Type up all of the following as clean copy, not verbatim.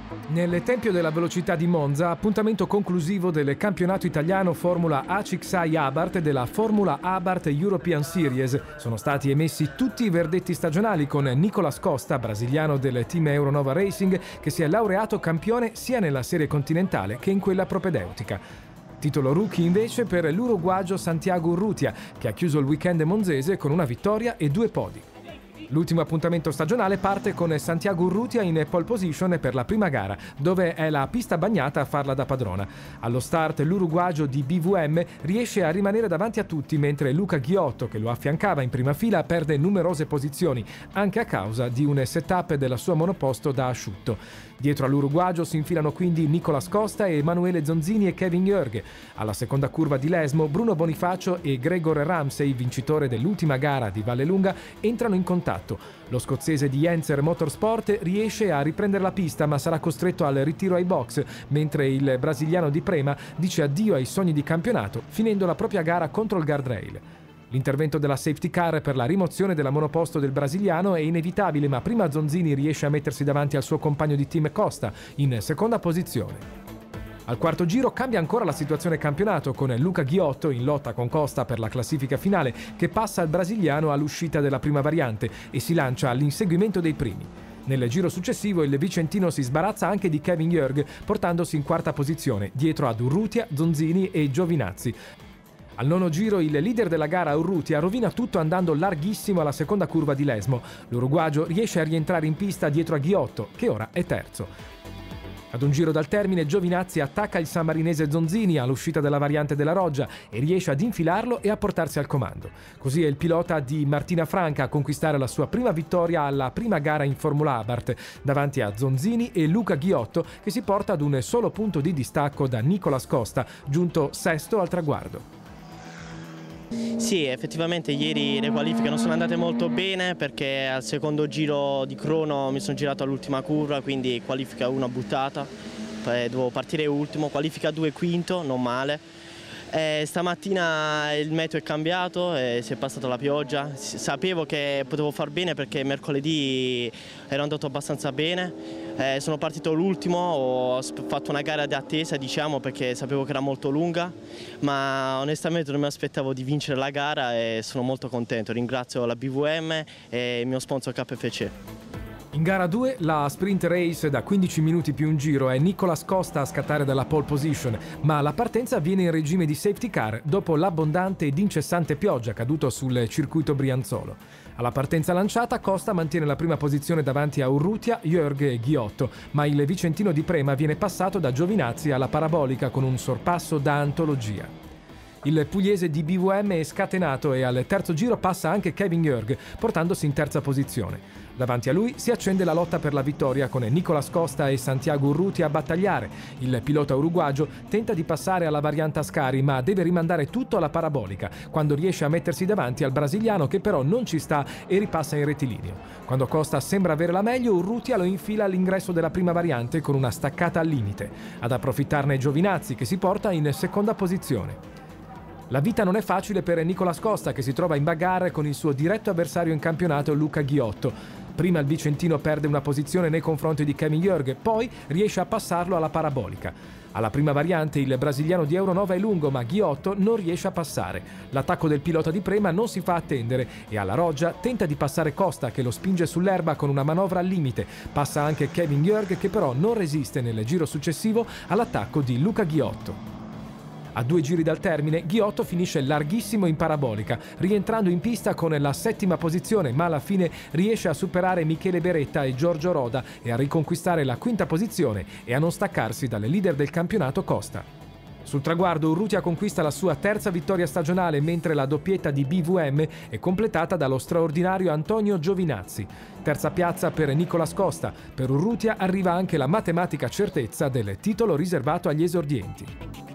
Nel Tempio della Velocità di Monza, appuntamento conclusivo del campionato italiano Formula ACIXAI Abarth e della Formula Abarth European Series. Sono stati emessi tutti i verdetti stagionali con Nicolas Costa, brasiliano del team Euronova Racing, che si è laureato campione sia nella serie continentale che in quella propedeutica. Titolo rookie invece per l'uruguagio Santiago Urrutia, che ha chiuso il weekend monzese con una vittoria e 2 podi. L'ultimo appuntamento stagionale parte con Santiago Urrutia in pole position per la prima gara, dove è la pista bagnata a farla da padrona. Allo start l'uruguagio di BVM riesce a rimanere davanti a tutti, mentre Luca Ghiotto, che lo affiancava in prima fila, perde numerose posizioni, anche a causa di un setup della sua monoposto da asciutto. Dietro all'uruguagio si infilano quindi Nicolas Costa e Emanuele Zonzini e Kevin Jörg. Alla seconda curva di Lesmo, Bruno Bonifacio e Gregor Ramsey, vincitore dell'ultima gara di Vallelunga, entrano in contatto. Lo scozzese di Yenser Motorsport riesce a riprendere la pista, ma sarà costretto al ritiro ai box, mentre il brasiliano di Prema dice addio ai sogni di campionato, finendo la propria gara contro il guardrail. L'intervento della safety car per la rimozione della monoposto del brasiliano è inevitabile, ma prima Zonzini riesce a mettersi davanti al suo compagno di team Costa, in seconda posizione. Al quarto giro cambia ancora la situazione campionato, con Luca Ghiotto in lotta con Costa per la classifica finale, che passa al brasiliano all'uscita della prima variante e si lancia all'inseguimento dei primi. Nel giro successivo il vicentino si sbarazza anche di Kevin Jörg, portandosi in quarta posizione, dietro ad Urrutia, Zonzini e Giovinazzi. Al nono giro il leader della gara Urrutia rovina tutto andando larghissimo alla seconda curva di Lesmo. L'uruguagio riesce a rientrare in pista dietro a Ghiotto, che ora è terzo. Ad un giro dal termine Giovinazzi attacca il sammarinese Zonzini all'uscita della variante della Roggia e riesce ad infilarlo e a portarsi al comando. Così è il pilota di Martina Franca a conquistare la sua prima vittoria alla prima gara in Formula Abarth, davanti a Zonzini e Luca Ghiotto, che si porta ad un solo punto di distacco da Nicolas Costa, giunto sesto al traguardo. Sì, effettivamente ieri le qualifiche non sono andate molto bene, perché al secondo giro di crono mi sono girato all'ultima curva, quindi qualifica 1 buttata, dovevo partire ultimo, qualifica 2 quinto, non male. Stamattina il meteo è cambiato e si è passata la pioggia. Sapevo che potevo far bene perché mercoledì ero andato abbastanza bene. Sono partito l'ultimo, ho fatto una gara di attesa, diciamo, perché sapevo che era molto lunga, ma onestamente non mi aspettavo di vincere la gara e sono molto contento. Ringrazio la BVM e il mio sponsor KFC. In gara 2, la sprint race da 15 minuti più un giro, è Nicolas Costa a scattare dalla pole position, ma la partenza avviene in regime di safety car dopo l'abbondante ed incessante pioggia caduto sul circuito brianzolo. Alla partenza lanciata, Costa mantiene la prima posizione davanti a Urrutia, Jörg e Ghiotto, ma il vicentino di Prema viene passato da Giovinazzi alla parabolica con un sorpasso da antologia. Il pugliese di BVM è scatenato e al terzo giro passa anche Kevin Jörg, portandosi in terza posizione. Davanti a lui si accende la lotta per la vittoria con Nicolas Costa e Santiago Urrutia a battagliare. Il pilota uruguagio tenta di passare alla variante Ascari, ma deve rimandare tutto alla parabolica, quando riesce a mettersi davanti al brasiliano, che però non ci sta e ripassa in rettilineo. Quando Costa sembra avere la meglio, Urrutia lo infila all'ingresso della prima variante con una staccata al limite. Ad approfittarne Giovinazzi, che si porta in seconda posizione. La vita non è facile per Nicolas Costa, che si trova in bagarre con il suo diretto avversario in campionato Luca Ghiotto. Prima il vicentino perde una posizione nei confronti di Kevin Jörg, poi riesce a passarlo alla parabolica. Alla prima variante il brasiliano di Euronova è lungo, ma Ghiotto non riesce a passare. L'attacco del pilota di Prema non si fa attendere e alla Roggia tenta di passare Costa, che lo spinge sull'erba con una manovra al limite. Passa anche Kevin Jörg, che però non resiste nel giro successivo all'attacco di Luca Ghiotto. A 2 giri dal termine, Ghiotto finisce larghissimo in parabolica, rientrando in pista con la settima posizione, ma alla fine riesce a superare Michele Beretta e Giorgio Roda e a riconquistare la quinta posizione e a non staccarsi dalle leader del campionato Costa. Sul traguardo Urrutia conquista la sua terza vittoria stagionale, mentre la doppietta di BVM è completata dallo straordinario Antonio Giovinazzi. Terza piazza per Nicolas Costa. Per Urrutia arriva anche la matematica certezza del titolo riservato agli esordienti.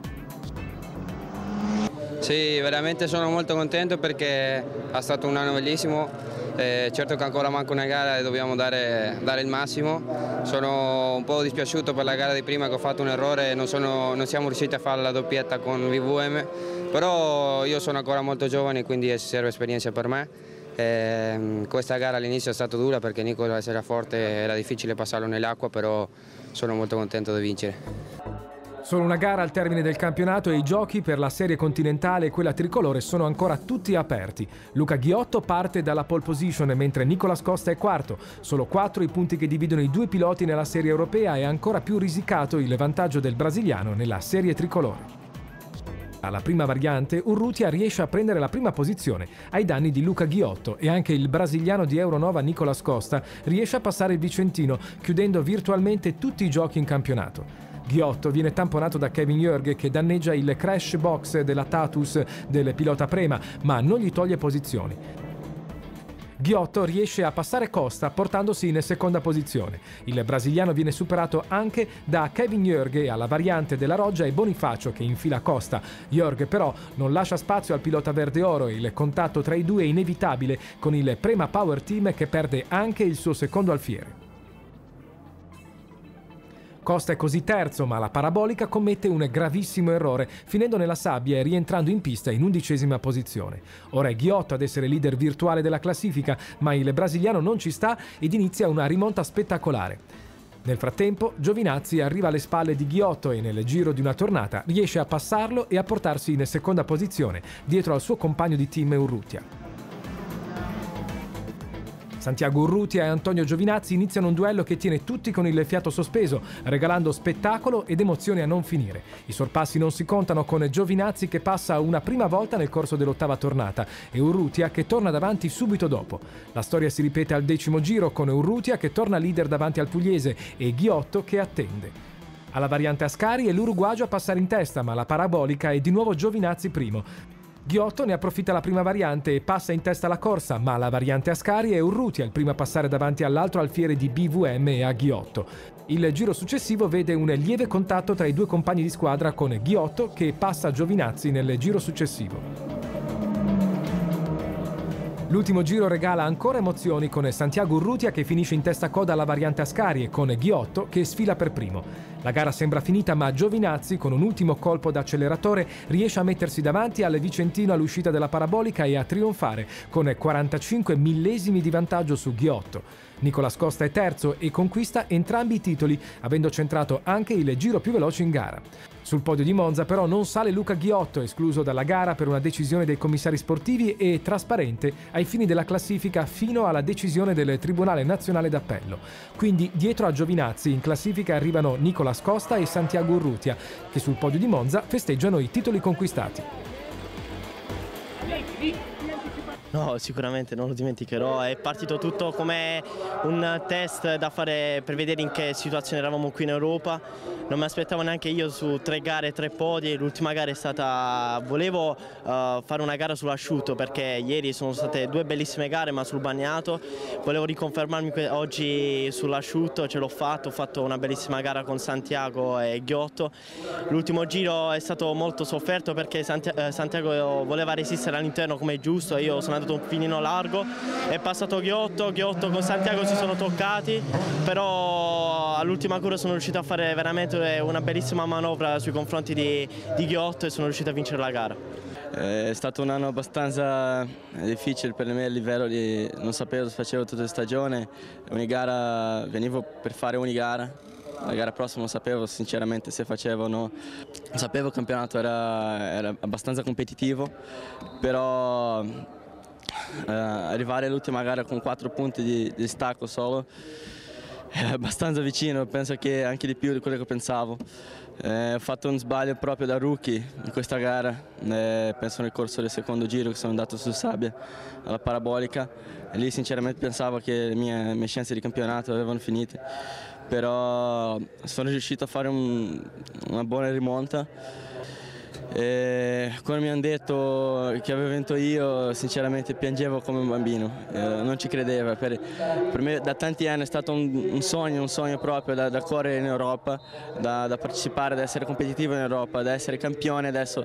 Sì, veramente sono molto contento perché è stato un anno bellissimo. Certo che ancora manca una gara e dobbiamo dare il massimo. Sono un po' dispiaciuto per la gara di prima, che ho fatto un errore e non siamo riusciti a fare la doppietta con BVM, però io sono ancora molto giovane, quindi serve esperienza per me Questa gara all'inizio è stata dura perché Nicolas era forte, era difficile passarlo nell'acqua, però sono molto contento di vincere. Solo una gara al termine del campionato e i giochi per la serie continentale e quella tricolore sono ancora tutti aperti. Luca Ghiotto parte dalla pole position mentre Nicolas Costa è quarto. Solo 4 i punti che dividono i due piloti nella serie europea e ancora più risicato il vantaggio del brasiliano nella serie tricolore. Alla prima variante Urrutia riesce a prendere la prima posizione ai danni di Luca Ghiotto e anche il brasiliano di Euronova Nicolas Costa riesce a passare il vicentino chiudendo virtualmente tutti i giochi in campionato. Ghiotto viene tamponato da Kevin Jörg che danneggia il crash box della Tatus del pilota Prema ma non gli toglie posizioni. Ghiotto riesce a passare Costa portandosi in seconda posizione. Il brasiliano viene superato anche da Kevin Jörg alla variante della Roggia e Bonifacio che infila Costa. Jörg però non lascia spazio al pilota verde oro e il contatto tra i due è inevitabile con il Prema Power Team che perde anche il suo secondo alfiere. Costa è così terzo, ma la parabolica commette un gravissimo errore, finendo nella sabbia e rientrando in pista in 11ª posizione. Ora è Ghiotto ad essere leader virtuale della classifica, ma il brasiliano non ci sta ed inizia una rimonta spettacolare. Nel frattempo, Giovinazzi arriva alle spalle di Ghiotto e nel giro di una tornata riesce a passarlo e a portarsi in seconda posizione, dietro al suo compagno di team Urrutia. Santiago Urrutia e Antonio Giovinazzi iniziano un duello che tiene tutti con il fiato sospeso, regalando spettacolo ed emozioni a non finire. I sorpassi non si contano con Giovinazzi che passa una prima volta nel corso dell'8ª tornata e Urrutia che torna davanti subito dopo. La storia si ripete al 10° giro con Urrutia che torna leader davanti al pugliese e Ghiotto che attende. Alla variante Ascari è l'uruguagio a passare in testa, ma la parabolica è di nuovo Giovinazzi primo. Ghiotto ne approfitta la prima variante e passa in testa alla corsa, ma alla variante Ascari è Urrutia il primo a passare davanti all'altro alfiere di BVM e a Ghiotto. Il giro successivo vede un lieve contatto tra i due compagni di squadra con Ghiotto che passa Giovinazzi nel giro successivo. L'ultimo giro regala ancora emozioni con Santiago Urrutia che finisce in testa coda alla variante Ascari e con Ghiotto che sfila per primo. La gara sembra finita ma Giovinazzi con un ultimo colpo d'acceleratore riesce a mettersi davanti al vicentino all'uscita della parabolica e a trionfare con 45 millesimi di vantaggio su Ghiotto. Nicolas Costa è terzo e conquista entrambi i titoli, avendo centrato anche il giro più veloce in gara. Sul podio di Monza però non sale Luca Ghiotto, escluso dalla gara per una decisione dei commissari sportivi e trasparente ai fini della classifica fino alla decisione del Tribunale Nazionale d'Appello. Quindi dietro a Giovinazzi in classifica arrivano Nicolas Costa e Santiago Urrutia, che sul podio di Monza festeggiano i titoli conquistati. No, sicuramente non lo dimenticherò, è partito tutto come un test da fare per vedere in che situazione eravamo qui in Europa. Non mi aspettavo neanche io su 3 gare, 3 podi, l'ultima gara è stata... Volevo fare una gara sull'asciutto perché ieri sono state 2 bellissime gare ma sul bagnato, volevo riconfermarmi oggi sull'asciutto, ce l'ho fatto, ho fatto una bellissima gara con Santiago e Ghiotto. L'ultimo giro è stato molto sofferto perché Santiago voleva resistere all'interno come è giusto e io sono andato un filino largo, è passato Ghiotto con Santiago si sono toccati, però all'ultima curva sono riuscito a fare veramente una bellissima manovra sui confronti di Ghiotto e sono riuscito a vincere la gara. È stato un anno abbastanza difficile per me a livello di non sapevo cosa facevo tutta la stagione, ogni gara venivo per fare ogni gara. La gara prossima non sapevo sinceramente se facevo o no, sapevo che il campionato era abbastanza competitivo, però arrivare all'ultima gara con 4 punti di stacco solo è abbastanza vicino, penso che anche di più di quello che pensavo. Ho fatto un sbaglio proprio da rookie in questa gara, penso nel corso del secondo giro che sono andato su sabbia alla parabolica e lì sinceramente pensavo che le mie chance di campionato avevano finito, però sono riuscito a fare una buona rimonta. Come mi hanno detto che avevo vinto io, sinceramente piangevo come un bambino, non ci credevo. Per me da tanti anni è stato un sogno proprio da correre in Europa, da partecipare, da essere competitivo in Europa, da essere campione adesso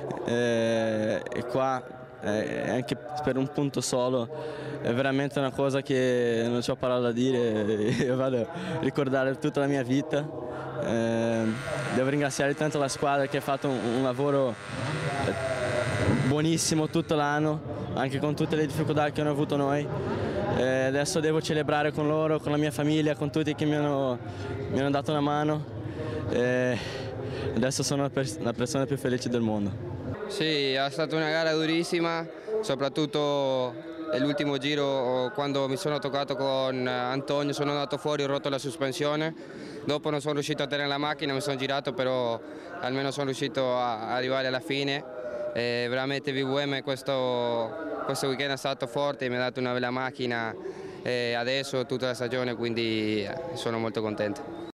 e qua anche per un punto solo è veramente una cosa che non ho parole da dire, io vado a ricordare tutta la mia vita. Devo ringraziare tanto la squadra che ha fatto un lavoro buonissimo tutto l'anno, anche con tutte le difficoltà che hanno avuto noi. Adesso devo celebrare con loro, con la mia famiglia, con tutti che mi hanno dato una mano. Adesso sono la persona più felice del mondo. Sì, è stata una gara durissima, soprattutto l'ultimo giro quando mi sono toccato con Antonio, sono andato fuori, ho rotto la sospensione. Dopo non sono riuscito a tenere la macchina, mi sono girato, però almeno sono riuscito a arrivare alla fine. Veramente VWM questo weekend è stato forte, mi ha dato una bella macchina adesso tutta la stagione, quindi sono molto contento.